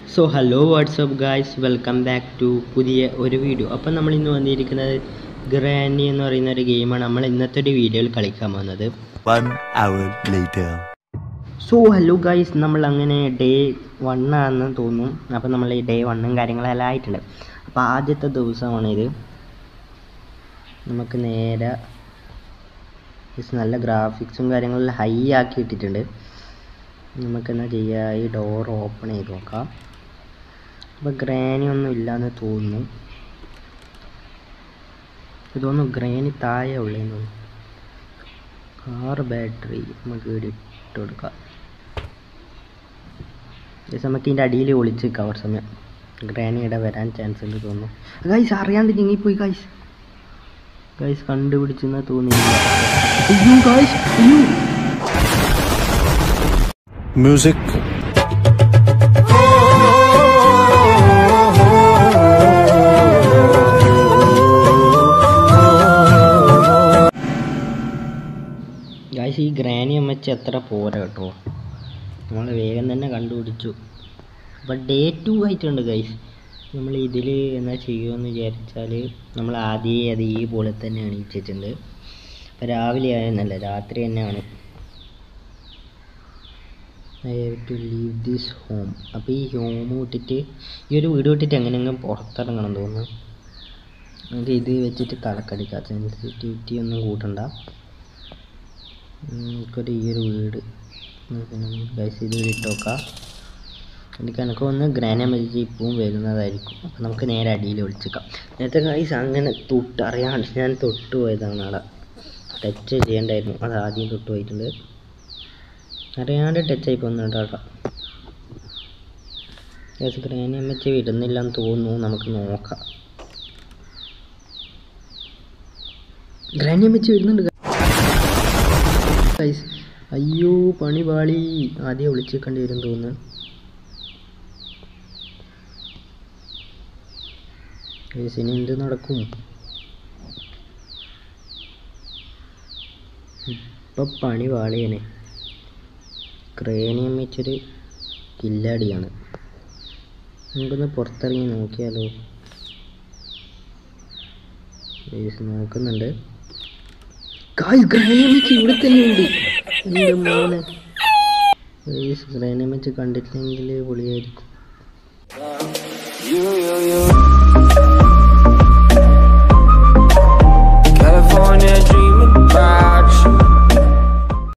So hello what's up guys, welcome back to പുതിയ ഒരു video. അപ്പം നമ്മൾ ഇന്ന് വന്നിരിക്കുന്നത് ഗ്രാനി എന്ന് പറയുന്ന ഒരു ഗെയിമാണ് നമ്മൾ ഇന്നത്തെ ഒരു വീഡിയോയിൽ കളിക്കാൻ പോകുന്നത്. 1 hour later. So hello guys, നമ്മൾ അങ്ങനെ ഡേ 1 ആണെന്ന് തോന്നുന്നു. അപ്പം നമ്മൾ ഈ ഡേ 1 കാര്യങ്ങളെല്ലാം ആയിട്ടുണ്ട്. അപ്പോൾ ആദ്യത്തെ ദിവസമാണിത്. നമുക്ക് നേരെ നല്ല ഗ്രാഫിക്സും കാര്യങ്ങളെല്ലാം ഹൈ ആക്കി ഇട്ടിട്ടുണ്ട്. നമുക്കെന്താ ചെയ്യുക, ഈ ഡോർ ഓപ്പൺ ചെയ്ത് നോക്കാം. അപ്പോൾ ഗ്രാനി ഒന്നും ഇല്ലയെന്ന് തോന്നുന്നു. ഇതൊന്നും ഗ്രാനി താഴെ ഉള്ളതെന്ന് തോന്നുന്നു. കാർ ബാറ്ററി നമുക്ക് ഇവിടെ ഇട്ട് കൊടുക്കാം. ഈ സമയത്ത് ഇതിൻ്റെ അടിയിൽ ഒളിച്ച് നിൽക്കാം. ഒരു സമയം ഗ്രാനി ഇവിടെ വരാൻ ചാൻസ് ഉണ്ട് തോന്നുന്നു. ഗൈസ് അറിയാണ്ട് ഞെങ്ങിപ്പോയി. ഗൈസ് കണ്ടുപിടിച്ചെന്നാ തോന്നിയില്ല. അയ്യോ ഗൈസ്, അയ്യോ Music. ഗൈസ്, ഈ ഗ്രാനി അമ്മച്ചി അത്ര പോരാ കേട്ടോ. നമ്മൾ വേഗം തന്നെ കണ്ടുപിടിച്ചു. അപ്പോൾ ഡേ 2 ആയിട്ടുണ്ട് ഗൈസ്. നമ്മൾ ഇതിൽ എന്താ ചെയ്യുമെന്ന് വിചാരിച്ചാൽ നമ്മൾ ആദ്യമേ അത് ഈ പോലെ തന്നെ എണീച്ചിട്ടുണ്ട്. അപ്പോൾ രാവിലെ ആയെന്നല്ല, രാത്രി തന്നെയാണ്. I have to leave this home. അപ്പോൾ ഈ ഹോം വിട്ടിട്ട്, ഈ ഒരു വീട് വിട്ടിട്ട് എങ്ങനെയെങ്കിലും പുറത്തിറങ്ങണം തോന്നുന്നു. നമുക്ക് ഇത് വെച്ചിട്ട് തലക്കടിക്കാം. സെൻസിറ്റിവിറ്റി ഒന്നും കൂട്ടണ്ട. നമുക്കൊരു ഈ ഒരു വീട് ഗൈസ് ഇത് ഇട്ട് നോക്കാം. എനിക്ക് ഒന്ന് ഗ്രാനി അമ്മച്ചി ഇപ്പവും വരുന്നതായിരിക്കും. അപ്പം നമുക്ക് നേരെ അടിയിൽ ഒളിച്ചിക്കാം. നേരത്തെ ഗൈസ് അങ്ങനെ അറിയാണ്ട് ഞാൻ തൊട്ട് പോയതാണ്. അവിടെ ടച്ച് ചെയ്യേണ്ടായിരുന്നു, അത് ആദ്യം തൊട്ട് പോയിട്ടുണ്ട്. അറിയാണ്ട് ടച്ചായി പോകുന്നുണ്ട് കേട്ടോ. ഗൈസ് ഗ്രാനി അമ്മച്ചി വിടുന്നില്ലെന്ന് തോന്നുന്നു. നമുക്ക് നോക്കാം. ഗ്രാനി അമ്മച്ചി വരുന്നുണ്ട് ഗൈസ്. അയ്യോ പണി പാളി. ആദ്യം ഒളിച്ചേക്കേണ്ടി വരും തോന്നുന്നു. ഗൈസ് ഇനി എന്ത് നടക്കും? ഇപ്പം പണി പാളിയനെ. ഗ്രാനി അമ്മച്ചൊരു കില്ലാടിയാണ്. നമുക്കൊന്ന് പുറത്തിറങ്ങി നോക്കിയാലോ? ഗൈസ് നോക്കുന്നുണ്ട്. ഗ്രാനി അമ്മച്ചി ഇവിടെ തന്നെയുണ്ട്. എൻ്റെ മോനെ ഗ്രാനി അമ്മച്ചി കണ്ടിട്ടില്ലെങ്കിൽ പൊളിയായിരിക്കും.